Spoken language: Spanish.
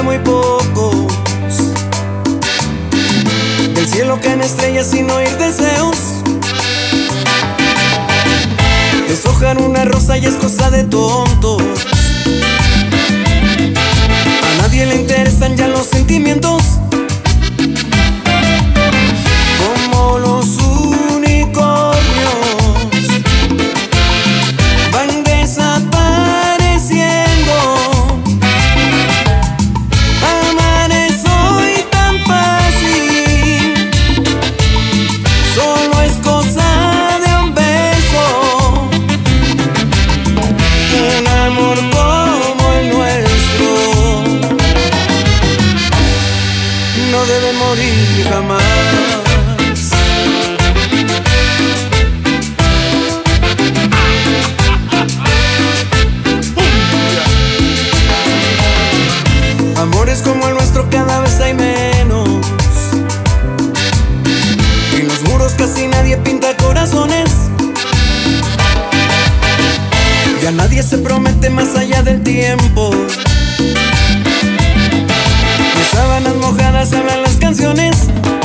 muy pocos. Del cielo caen estrellas sin oír deseos. Deshojar una rosa ya es cosa de tontos. A nadie le interesan ya los sentimientos. Como los unicornios van desapareciendo. Amar es hoy tan fácil, solo es cosa de un beso. Un amor como el nuestro no debe morir jamás. Amores como el nuestro cada vez hay menos. En los muros casi nadie pinta corazones. Ya nadie se promete más allá del tiempo. De sábanas mojadas hablan las canciones.